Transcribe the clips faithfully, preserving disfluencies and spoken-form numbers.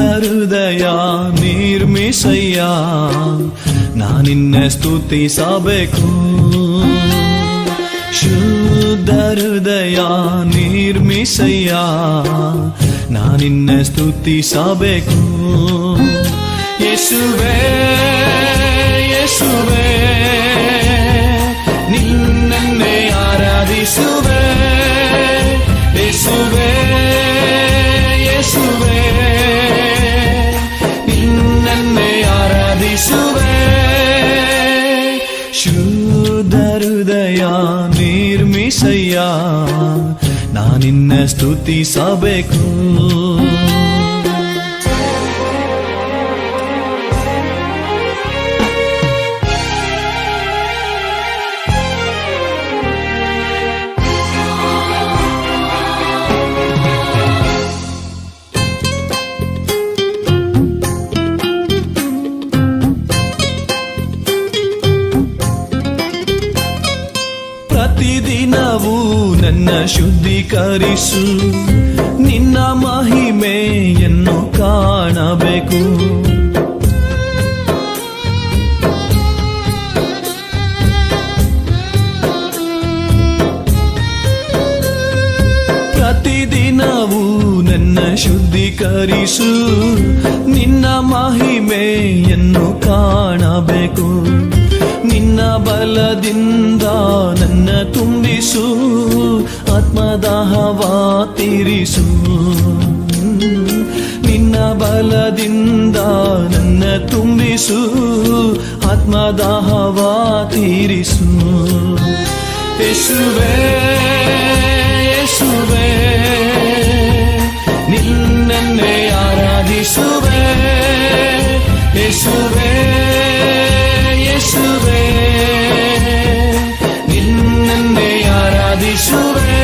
ಹೃದಯ ನಿರ್ಮಿಸಯ್ಯ, ನಾನಿನ್ನೆ ಸ್ತುತಿಸಬೇಕು. ಶುದ್ಧ ಹೃದಯ ನಿರ್ಮಿಸಯ್ಯ, ನಾನಿನ್ನೆ ಸ್ತುತಿಸಬೇಕು. ಯೇಸುವೇ ಯೇಸುವೇ ನಿನ್ನನ್ನೇ ಆರಾಧಿಸುವೆ. ಯೇಸುವೇ ಯೇಸುವೇ ನಿನ್ನನ್ನೇ ಆರಾಧಿಸುವೆ. ಶುದ್ಧ ಹೃದಯ ನಿರ್ಮಿಸಯ್ಯ, ನಾನಿನ್ನೆ ಸ್ತುತಿಸಬೇಕು. ಪ್ರತಿದಿನವೂ ನನ್ನ ಶುದ್ಧೀಕರಿಸು, ನಿನ್ನ ಮಹಿಮೆಯನ್ನು ಕಾಣಬೇಕು. ಪ್ರತಿದಿನವೂ ನನ್ನ ಶುದ್ಧೀಕರಿಸು, ನಿನ್ನ ಮಹಿಮೆಯನ್ನು ಕಾಣಬೇಕು. ನಿನ್ನ ಬಲದಿಂದ ನನ್ನ ತುಂಬಿಸು, ಆತ್ಮದಾಹವ ತೀರಿಸು. ನಿನ್ನ ಬಲದಿಂದ ನನ್ನ ತುಂಬಿಸು, ಆತ್ಮದಾಹವ ತೀರಿಸು. ಯೇಸುವೇ ಯೇಸುವೇ ನಿನ್ನನ್ನೇ ಆರಾಧಿಸುವೆ. ಯೇಸುವೇ ಯೇಸುವೇ ನಿನ್ನನ್ನೇ ಆರಾಧಿಸುವೆ.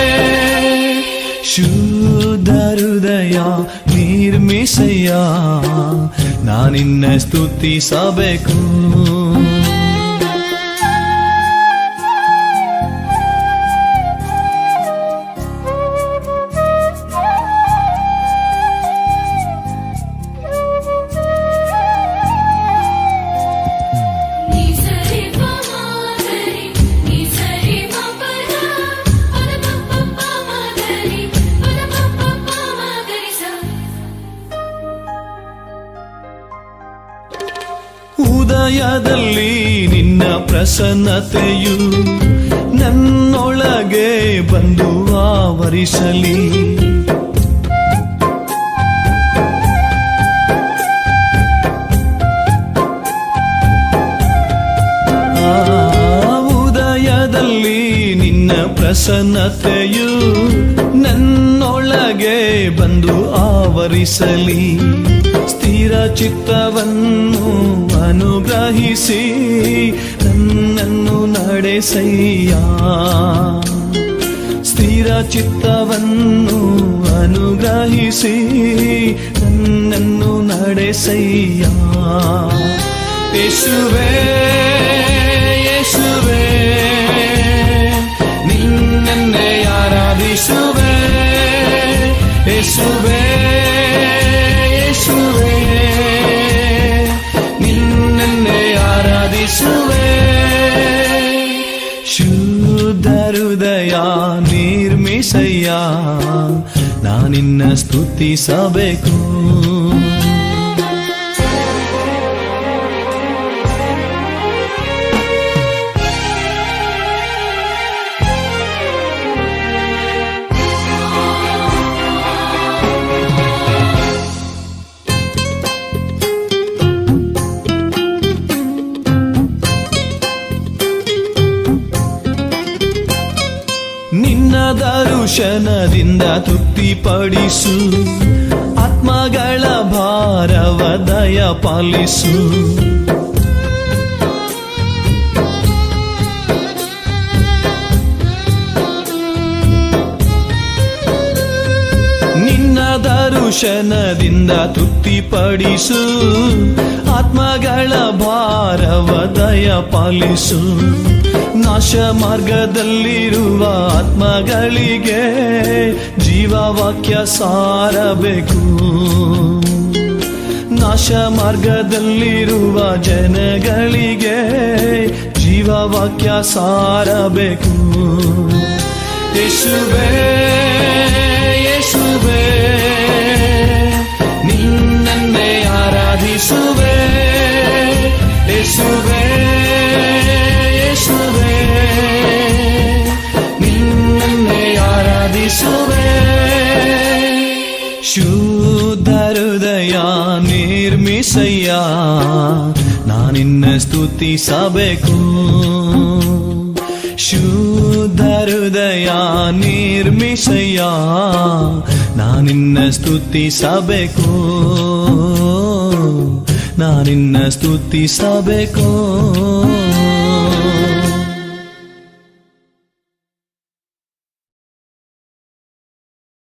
ಶುದ್ಧ ಹೃದಯ ನಿರ್ಮಿಸಯ್ಯ, ನಾನಿನ್ನೆ ಸ್ತುತಿಸಬೇಕು. ಉದಯದಲ್ಲಿ ನಿನ್ನ ಪ್ರಸನ್ನತೆಯು ನನ್ನೊಳಗೆ ಬಂದು ಆವರಿಸಲಿ. ಉದಯದಲ್ಲಿ ನಿನ್ನ ಪ್ರಸನ್ನತೆಯು ನನ್ನೊಳಗೆ ಬಂದು ಆವರಿಸಲಿ. ಸ್ಥಿರ ಚಿತ್ತವನ್ನು ಅನುಗ್ರಹಿಸಿ ನನ್ನನ್ನು ನಡೆಸಯ್ಯ. ಸ್ಥಿರ ಚಿತ್ತವನ್ನು ಅನುಗ್ರಹಿಸಿ ನನ್ನನ್ನು ನಡೆಸಯ್ಯ. ಯೇಸುವೇ ಯೇಸುವೇ ನಿನ್ನನ್ನೇ ಆರಾಧಿಸುವೆ. ಯೇಸುವೇ ಯೇಸುವೇ ನಿನ್ನನ್ನೇ ಆರಾಧಿಸುವೆ. ಶುದ್ಧ ಹೃದಯ ನಿರ್ಮಿಸಯ್ಯ, ನಾನಿನ್ನ ಸ್ತುತಿಸಬೇಕು. ನಿನ್ನ ದರ್ಶನದಿಂದ ತೃಪ್ತಿಪಡಿಸು, ಆತ್ಮಗಳ ಭಾರವ ದಯ ಪಾಲಿಸು. ನಿನ್ನ ದರ್ಶನದಿಂದ ತೃಪ್ತಿಪಡಿಸು, ಆತ್ಮಗಳ ಭಾರವ ದಯ ಪಾಲಿಸು. ನಾಶ ಮಾರ್ಗದಲ್ಲಿರುವ ಆತ್ಮಗಳಿಗೆ ಜೀವವಾಕ್ಯ ಸಾರಬೇಕು. ನಾಶ ಮಾರ್ಗದಲ್ಲಿರುವ ಜನಗಳಿಗೆ ಜೀವವಾಕ್ಯ ಸಾರಬೇಕು. ಯೇಸುವೇ ಯೇಸುವೇ ನಿನ್ನನ್ನೇ ಆರಾಧಿಸುವೆ. ಯೇಸುವೇ ಯೇಸುವೇ ನಿನ್ನನ್ನೇ ಆರಾಧಿಸುವೆ. ಶುದ್ಧ ಹೃದಯ ನಿರ್ಮಿಸಯ್ಯ, ನಾನಿನ್ನ ಸ್ತುತಿಸಬೇಕು. ಶುದ್ಧ ಹೃದಯ ನಿರ್ಮಿಸಯ್ಯ, ನಾನಿನ್ನ ಸ್ತುತಿಸಬೇಕು. ನಾನಿನ್ನ ಸ್ತುತಿಸಬೇಕು.